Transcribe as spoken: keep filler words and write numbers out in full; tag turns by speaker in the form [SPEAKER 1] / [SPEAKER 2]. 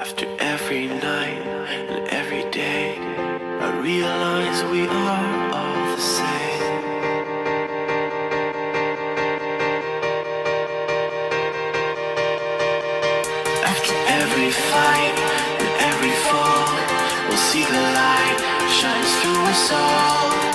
[SPEAKER 1] After every night and every day, I realize we are all the same. After every fight and every fall, we'll see the light shines through us all.